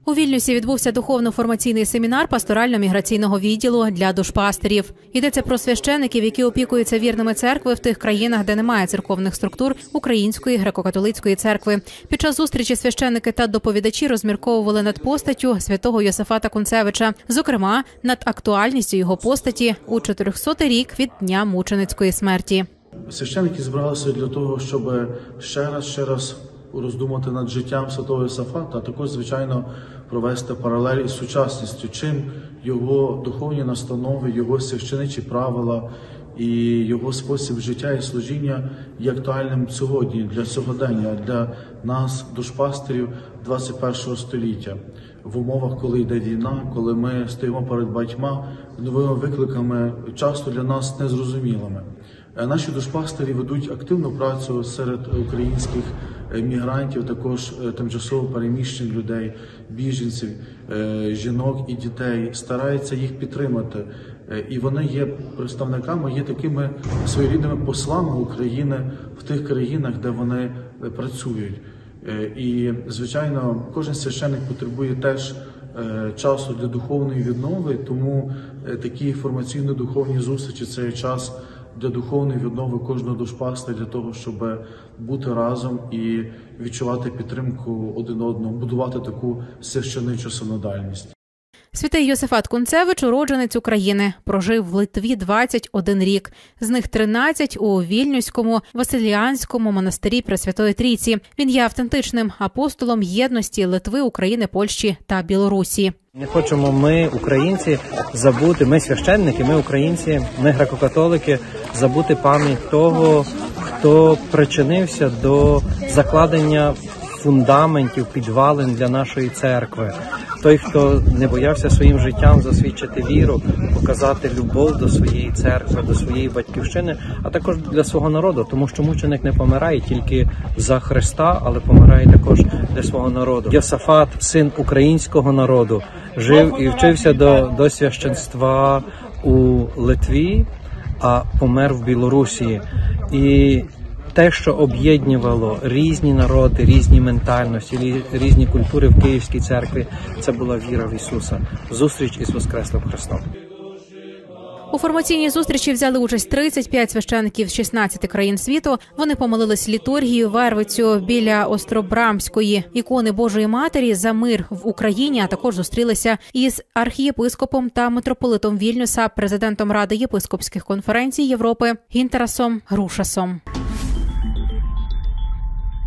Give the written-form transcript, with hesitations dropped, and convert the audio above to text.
У Вільнюсі відбувся духовно-формаційний семінар пасторально-міграційного відділу для душпастерів. Йдеться про священиків, які опікуються вірними церкви в тих країнах, де немає церковних структур Української греко-католицької церкви. Під час зустрічі священики та доповідачі розмірковували над постаттю святого Йосафата Кунцевича, зокрема, над актуальністю його постаті у 400-й рік від дня мученицької смерті. Священики збиралися для того, щоб ще раз роздумати над життям святого Йосафата, а також, звичайно, провести паралель із сучасністю, чим його духовні настанови, його священичі правила і його спосіб життя і служіння є актуальним сьогодні, для сьогодення, для нас, душпастерів 21 століття. В умовах, коли йде війна, коли ми стоїмо перед багатьма новими викликами, часто для нас незрозумілими. Наші душпастері ведуть активну працю серед українських мігрантів, також тимчасово переміщених людей, біженців, жінок і дітей, стараються їх підтримати. І вони є представниками, є такими своєрідними послами України в тих країнах, де вони працюють. І, звичайно, кожен священник потребує теж часу для духовної віднови, тому такі формаційно-духовні зустрічі – це є час для духовної віднови кожного душпастера, для того, щоб бути разом і відчувати підтримку один одного, будувати таку священичу синодальність. Святий Йосафат Кунцевич – уродженець України. Прожив в Литві 21 рік. З них 13 у Вільнюському Василіанському монастирі Пресвятої Трійці. Він є автентичним апостолом єдності Литви, України, Польщі та Білорусі. Не хочемо ми, українці, забути, ми священники, ми українці, ми греко-католики, забути пам'ять того, хто причинився до закладення фундаментів, підвалин для нашої церкви. Той, хто не боявся своїм життям засвідчити віру, показати любов до своєї церкви, до своєї батьківщини, а також для свого народу, тому що мученик не помирає тільки за Христа, але помирає також для свого народу. Йосафат, син українського народу, жив і вчився до священства у Литві, а помер в Білорусі. І те, що об'єднувало різні народи, різні ментальності, різні культури в Київській церкві, це була віра в Ісуса, зустріч із Воскреслим Христом. У формаційній зустрічі взяли участь 35 священиків з 16 країн світу. Вони помолились літургію Вервицю біля Остробрамської ікони Божої Матері за мир в Україні, а також зустрілися із архієпископом та митрополитом Вільнюса, президентом Ради єпископських конференцій Європи Гінтерасом Грушасом.